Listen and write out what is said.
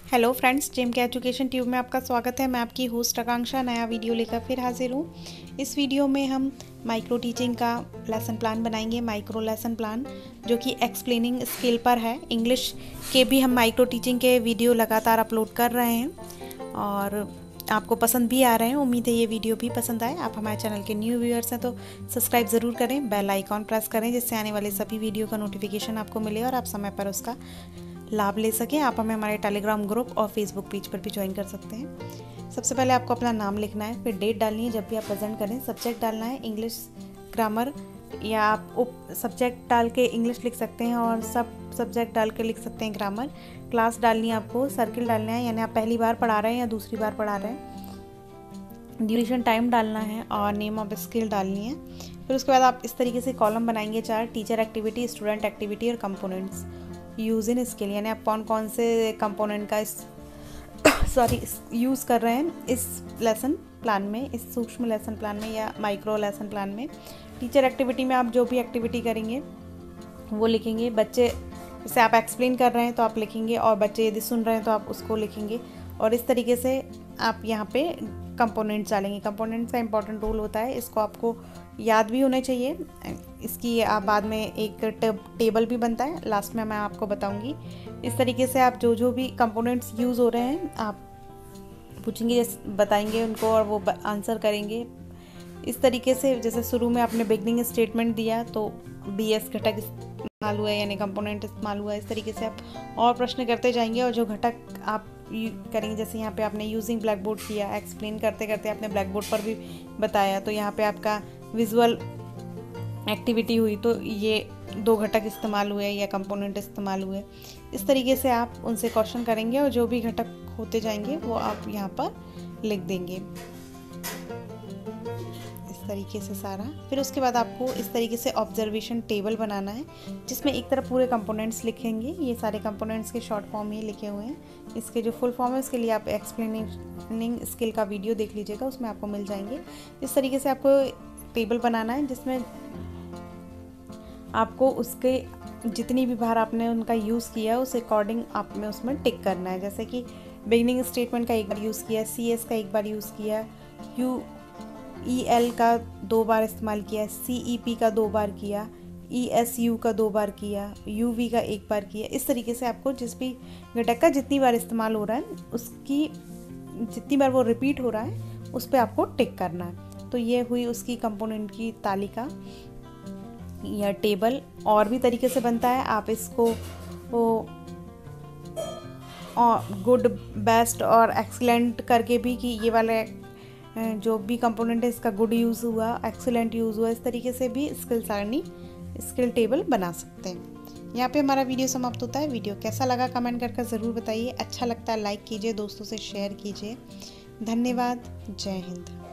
Hello friends, Gem के education tube में आपका स्वागत है। मैं आपकी होस्ट आकांक्षा नया वीडियो लेकर फिर हाजिर हूँ। इस वीडियो में हम माइक्रो टीचिंग का लेसन प्लान बनाएंगे, माइक्रो लेसन प्लान जो कि एक्सप्लेनिंग स्किल पर है। इंग्लिश के भी हम माइक्रो टीचिंग के वीडियो लगातार अपलोड कर रहे हैं और आपको पसंद भी आ रहे हैं। उम्मीद है ये वीडियो भी पसंद आए। आप हमारे चैनल के न्यू व्यूअर्स हैं तो सब्सक्राइब ज़रूर करें, बेल आइकॉन प्रेस करें जिससे आने वाले सभी वीडियो का नोटिफिकेशन आपको मिले और आप समय पर उसका लाभ ले सकें। आप हमें हमारे टेलीग्राम ग्रुप और फेसबुक पेज पर भी ज्वाइन कर सकते हैं। सबसे पहले आपको अपना नाम लिखना है, फिर डेट डालनी है जब भी आप प्रेजेंट करें। सब्जेक्ट डालना है इंग्लिश ग्रामर, या आप उप सब्जेक्ट डाल के इंग्लिश लिख सकते हैं और सब सब्जेक्ट डाल के लिख सकते हैं ग्रामर। क्लास डालनी है आपको, सर्किल डालना है यानी आप पहली बार पढ़ा रहे हैं या दूसरी बार पढ़ा रहे हैं। ड्यूरेशन टाइम डालना है और नेम ऑफ स्किल डालनी है। फिर उसके बाद आप इस तरीके से कॉलम बनाएंगे 4, टीचर एक्टिविटी, स्टूडेंट एक्टिविटी और कंपोनेंट्स यूज़ इन स्किल, यानी आप कौन कौन से कंपोनेंट का यूज़ कर रहे हैं इस लेसन प्लान में, इस सूक्ष्म लेसन प्लान में या माइक्रो लेसन प्लान में। टीचर एक्टिविटी में आप जो भी एक्टिविटी करेंगे वो लिखेंगे। बच्चे जैसे आप एक्सप्लेन कर रहे हैं तो आप लिखेंगे और बच्चे यदि सुन रहे हैं तो आप उसको लिखेंगे। और इस तरीके से आप यहाँ पे कंपोनेंट्स डालेंगे। कंपोनेंट्स का इंपॉर्टेंट रोल होता है, इसको आपको याद भी होना चाहिए। इसकी आप बाद में एक टेबल भी बनता है, लास्ट में मैं आपको बताऊंगी। इस तरीके से आप जो भी कंपोनेंट्स यूज़ हो रहे हैं आप पूछेंगे, बताएंगे उनको और वो आंसर करेंगे। इस तरीके से जैसे शुरू में आपने बिगनिंग स्टेटमेंट दिया तो BS घटक इस्तेमाल हुआ है यानी कंपोनेंट इस्तेमाल हुआ है। इस तरीके से आप और प्रश्न करते जाएंगे और जो घटक आप करेंगे, जैसे यहाँ पे आपने यूजिंग ब्लैक बोर्ड किया, एक्सप्लेन करते करते आपने ब्लैक बोर्ड पर भी बताया, तो यहाँ पे आपका विजुअल एक्टिविटी हुई तो ये 2 घटक इस्तेमाल हुए या कंपोनेंट इस्तेमाल हुए। इस तरीके से आप उनसे क्वेश्चन करेंगे और जो भी घटक होते जाएंगे वो आप यहाँ पर लिख देंगे इस तरीके से सारा। फिर उसके बाद आपको इस तरीके से ऑब्जर्वेशन टेबल बनाना है जिसमें एक तरफ पूरे कंपोनेंट्स लिखेंगे। ये सारे कंपोनेंट्स के शॉर्ट फॉर्म ही लिखे हुए हैं। इसके जो फुल फॉर्म है उसके लिए आप एक्सप्लेनिंग स्किल का वीडियो देख लीजिएगा, उसमें आपको मिल जाएंगे। इस तरीके से आपको टेबल बनाना है जिसमें आपको उसके जितनी भी बार आपने उनका यूज़ किया है उस अकॉर्डिंग आपने उसमें टिक करना है। जैसे कि बिगनिंग स्टेटमेंट का एक बार यूज़ किया, CS का एक बार यूज़ किया, UEL का 2 बार इस्तेमाल किया, CEP का 2 बार किया, ESU का 2 बार किया, UV का 1 बार किया। इस तरीके से आपको जिस भी घटक का जितनी बार इस्तेमाल हो रहा है उसकी जितनी बार वो रिपीट हो रहा है उस पर आपको टिक करना है। तो ये हुई उसकी कंपोनेंट की तालिका या टेबल। और भी तरीके से बनता है, आप इसको गुड, बेस्ट और एक्सीलेंट करके भी कि ये वाले जो भी कंपोनेंट है इसका गुड यूज़ हुआ, एक्सीलेंट यूज़ हुआ, इस तरीके से भी स्किल सारणी, स्किल टेबल बना सकते हैं। यहाँ पे हमारा वीडियो समाप्त होता है। वीडियो कैसा लगा कमेंट करके ज़रूर बताइए। अच्छा लगता है लाइक कीजिए, दोस्तों से शेयर कीजिए। धन्यवाद। जय हिंद।